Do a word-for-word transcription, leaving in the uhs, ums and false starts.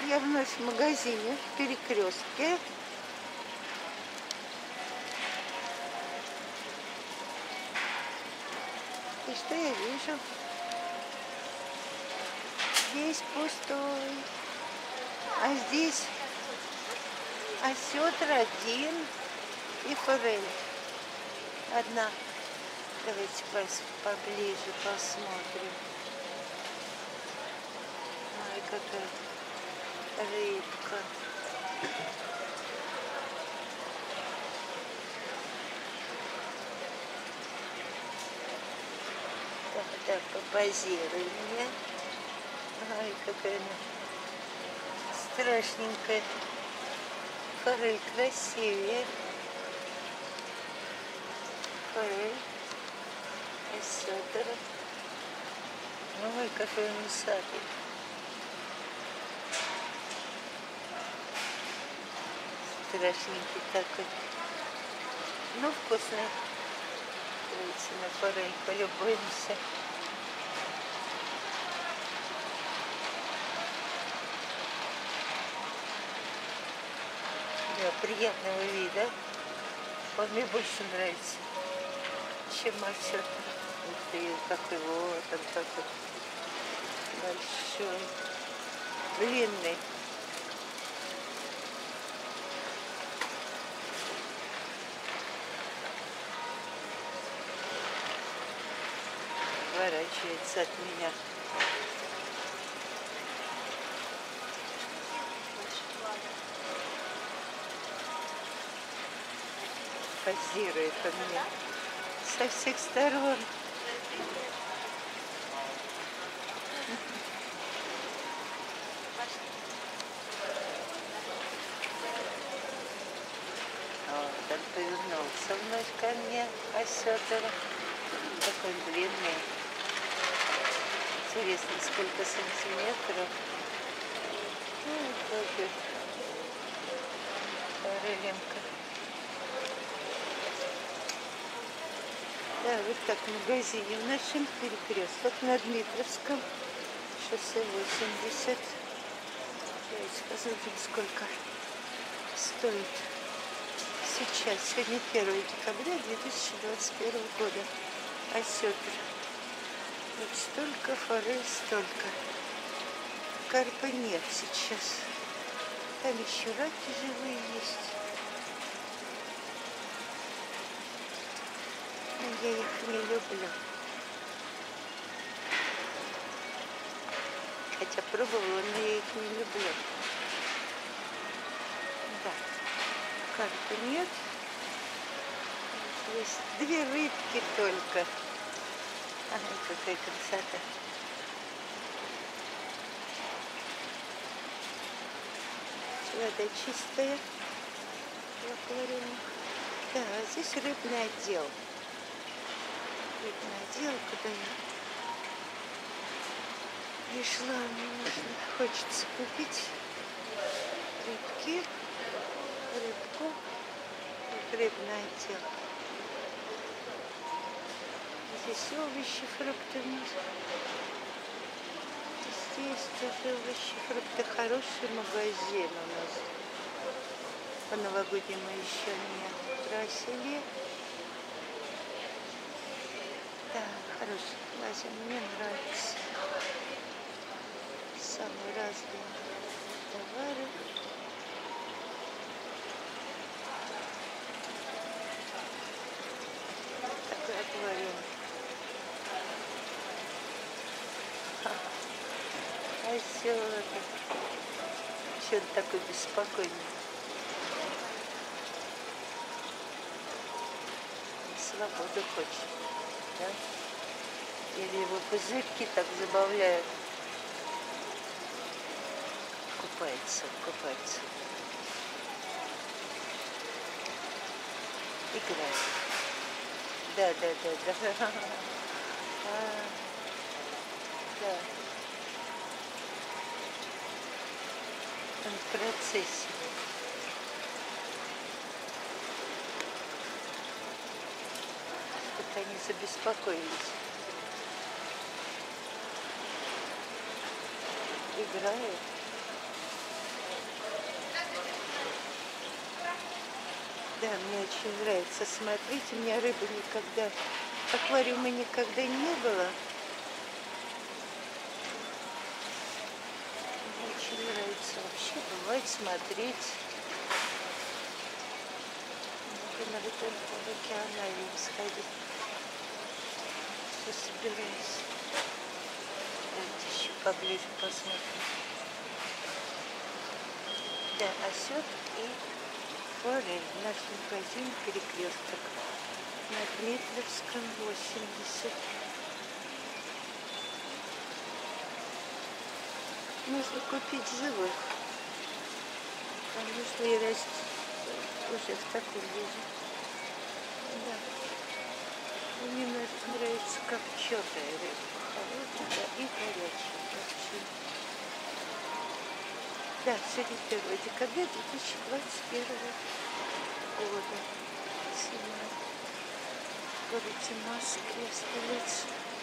Я вновь в магазине, в Перекрестке. И что я вижу? Здесь пустой. А здесь осетр один и форель одна. Давайте поближе посмотрим. Ой, какая рыбка. Так, так, попозируй мне. Ай, какая она страшненькая. Форель красивее. Форель. Осетр. Ой, какой он усатый. Страшненький такой. Ну, вкусный. Давайте на форель полюбуемся. Да, приятного вида. Он мне больше нравится, чем осетр. Ух ты, какой вот он такой большой, длинный. Отворачивается от меня. Позирует он мне со всех сторон. Вот он повернулся вновь ко мне, осетр. Такой длинный. Интересно, сколько сантиметров. Ну, такой фореленка. Да, вот так в магазине в нашем Перекресток на Дмитровском, шоссе восемьдесят. Давайте посмотрим, сколько стоит сейчас. Сегодня первое декабря две тысячи двадцать первого года. Осетр. Вот столько, форель столько. Карпа нет сейчас. Там еще раки живые есть. Я их не люблю. Хотя пробовала, но я их не люблю. Да. Карпа нет. Есть две рыбки только. Ага, какая красота. Вода чистая в аквариуме. Да, здесь рыбный отдел. Рыбный отдел, куда я пришла, мне нужно, хочется купить рыбки, рыбку, вот рыбный отдел. Здесь овощи, фрукты у нас. Здесь тоже овощи, фрукты. Хороший магазин у нас. По новогоднему еще меня красили. Да, хороший магазин, мне нравится. Самые разные товары. Такой аквариум. Осетр. Че он такой беспокойный? Свободу хочет, да? Или его пузырьки так забавляют? Купается, купается. Играет. Да, да, да, да. А, да. Он в процессе. Что-то они забеспокоились. Играют. Да, мне очень нравится смотреть. У меня рыбы никогда, аквариума никогда не было. Мне очень нравится вообще бывать, смотреть. Надо только в океанариум сходить. Все собираюсь. Давайте еще поближе посмотрим. Да, осёт и форель. Наш магазин Перекресток. На Дмитровском восемьдесят. Можно купить живых. А можно и расти уже в таком виде. Да. Мне нравится копченая рыба. Холодная и горячая копченая. Да, сегодня первое декабря две тысячи двадцать первого года. Снимаю в городе Москве, столице.